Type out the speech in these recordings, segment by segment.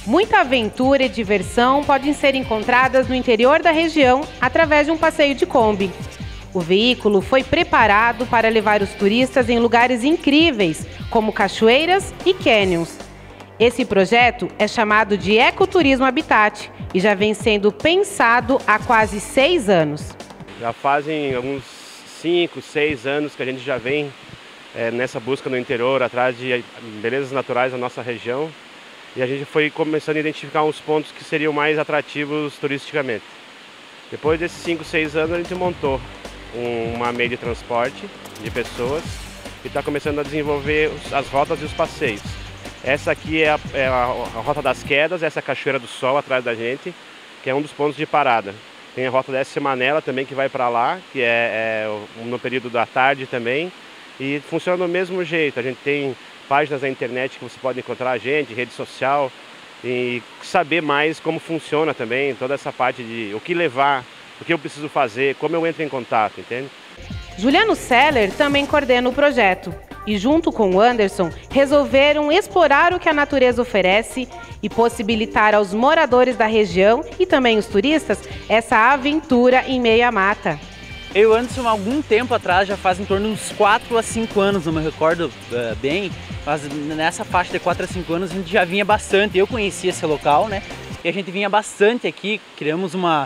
Muita aventura e diversão podem ser encontradas no interior da região através de um passeio de Kombi. O veículo foi preparado para levar os turistas em lugares incríveis, como cachoeiras e canyons. Esse projeto é chamado de Ecoturismo Habitat e já vem sendo pensado há quase 6 anos. Já fazem uns 5, 6 anos que a gente já vem nessa busca no interior, atrás de belezas naturais da nossa região. E a gente foi começando a identificar uns pontos que seriam mais atrativos turisticamente. Depois desses 5, 6 anos a gente montou uma meio de transporte de pessoas e está começando a desenvolver as rotas e os passeios. Essa aqui é a Rota das Quedas, essa é a Cachoeira do Sol atrás da gente, que é um dos pontos de parada. Tem a Rota da Semanela também que vai para lá, que é no período da tarde também. E funciona do mesmo jeito, a gente tem páginas na internet que você pode encontrar a gente, rede social, e saber mais como funciona também, toda essa parte de o que levar, o que eu preciso fazer, como eu entro em contato, entende? Juliano Seller também coordena o projeto e, junto com o Anderson, resolveram explorar o que a natureza oferece e possibilitar aos moradores da região e também os turistas essa aventura em meio à mata. Eu e o Anderson, há algum tempo atrás, já faz em torno de uns 4 a 5 anos, não me recordo bem, mas nessa faixa de 4 a 5 anos a gente já vinha bastante. Eu conhecia esse local, né? E a gente vinha bastante aqui, criamos uma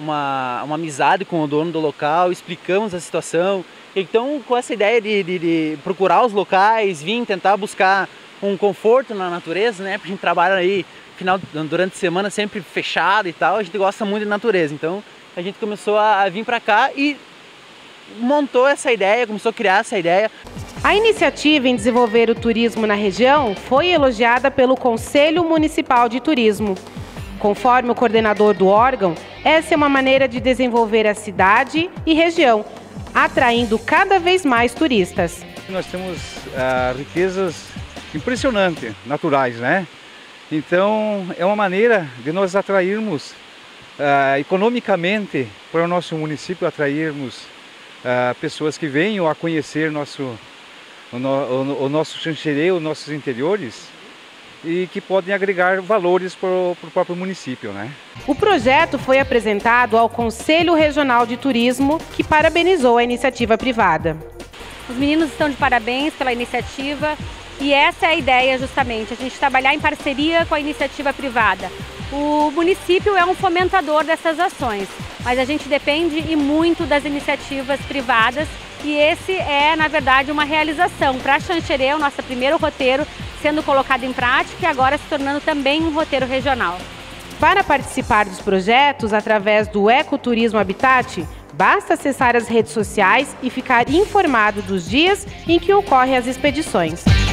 amizade com o dono do local, explicamos a situação. Então, com essa ideia de procurar os locais, vir tentar buscar um conforto na natureza, né? Porque a gente trabalha aí durante a semana sempre fechado e tal, a gente gosta muito de natureza. Então, a gente começou a vir para cá e montou essa ideia, começou a criar essa ideia. A iniciativa em desenvolver o turismo na região foi elogiada pelo Conselho Municipal de Turismo. Conforme o coordenador do órgão, essa é uma maneira de desenvolver a cidade e região, atraindo cada vez mais turistas. Nós temos riquezas impressionantes, naturais, né? Então, é uma maneira de nós atrairmos economicamente para o nosso município, atrairmos pessoas que venham a conhecer o nosso Xanxerê, os nossos interiores, e que podem agregar valores para o próprio município, né? O projeto foi apresentado ao Conselho Regional de Turismo, que parabenizou a iniciativa privada. Os meninos estão de parabéns pela iniciativa e essa é a ideia justamente, a gente trabalhar em parceria com a iniciativa privada. O município é um fomentador dessas ações, mas a gente depende e muito das iniciativas privadas e esse é, na verdade, uma realização para Xanxerê, o nosso primeiro roteiro sendo colocado em prática e agora se tornando também um roteiro regional. Para participar dos projetos através do Ecoturismo Habitat, basta acessar as redes sociais e ficar informado dos dias em que ocorrem as expedições.